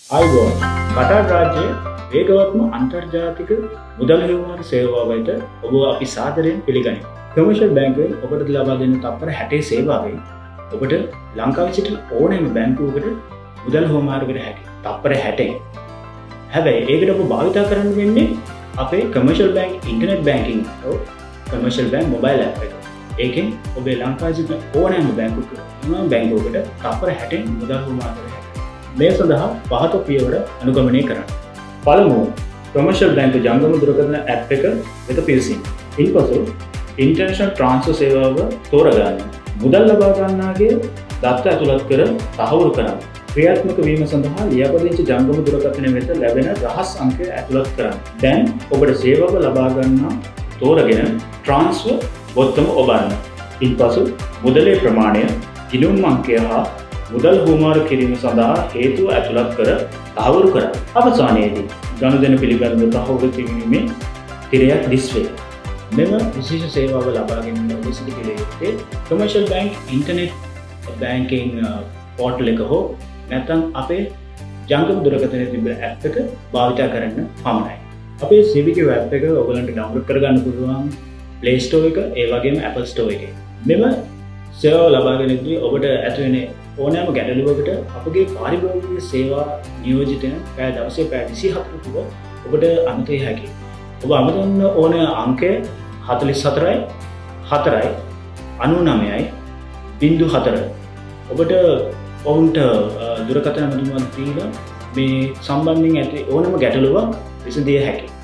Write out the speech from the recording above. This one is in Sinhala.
ආයුබෝවන් කටාර් රාජ්‍යයේ වේගවත්ම අන්තර්ජාතික මුදල් හිමිවාර සේවාවට ඔබ අපි සාදරයෙන් පිළිගනිමු. කමර්ෂල් බැංකුවෙන් ඔබට ලබා දෙන තත්පර 60 සේවාවෙන් ඔබට ලංකාවේ සිටින ඕනෑම බැංකුවකට මුදල් හොමාරකට හැකි. තත්පර 60. හැබැයි ඒකට ඔබ භාවිත කරන්න වෙන්නේ අපේ කමර්ෂල් බැංක් ඉන්ටර්නෙට් බැංකින් හෝ කමර්ෂල් බැංක් මොබයිල් ඇප් එක. ඒකෙන් ඔබේ ලංකාවේ සිටින ඕනෑම බැංකුවකට තත්පර 60 මුදල් හොමාරකට මේ සඳහා පහත පියවර අනුගමනය කරන්න. පළමුව කමර්ෂල් බැංක ජංගම දුරකථන ඇප් එක වෙත පිවිසීම. ඉන්පසු ඉන්ටර්නැෂනල් ට්‍රාන්ස්ෆර් සේවාව තෝරගන්න. මුදල් ලබා ගන්නාගේ දත්ත ඇතුළත් කර තහවුරු කරන්න. ක්‍රියාත්මක වීම සඳහා ලියාපදිංචි ජංගම දුරකථනය වෙත ලැබෙන රහස් අංකය ඇතුළත් කරන්න. දැන් ඔබට සේවාව ලබා ගන්නා තෝරගෙන ට්‍රාන්ස්ෆර් බොත්තම ඔබන්න. ඉන්පසු මුදලේ ප්‍රමාණය, ගිණුම් අංකය හා මුදල් හුවමාරු කිරීම සඳහා හේතුව ඇතුළත් කර තහවුරු කරන්න. අවසානයේදී ගනුදෙනු පිළිබඳව තහවුරු කිරීමේ තිරයක් දිස්වේ. මෙම විශේෂ සේවාව ලබා ගැනීම ඔබ සිදු කළ යුත්තේ commercial bank internet banking portal එක හෝ නැත්නම් අපේ ජංගම දුරකථනයේ තිබෙන ඇප් එක භාවිත කරන්න පමණයි. අපේ CBQ ඇප් එක ඔයගලන්ට ඩවුන්ලෝඩ් කරගන්න පුළුවන් Play Store එක ඒ වගේම Apple Store එකේ. මෙම සේවාව ලබා ගැනීමදී ඔබට ඇතිවෙන ඕනෑම ගැටලුවකට අපගේ පාරිභෝගික සේවා නියෝජිතයන් පැය දවසේ පැය 24 තුළ ඔබට අමතය හැකියි. ඔබ අමතන්න ඕන අංකය 44යි 4යි 99යි 04. ඔබට ඔවුන්ට දුරකථන මැදින්වීමක් දීලා මේ සම්බන්ධයෙන් ඇති ඕනෑම ගැටලුවක් විසඳිය හැකියි.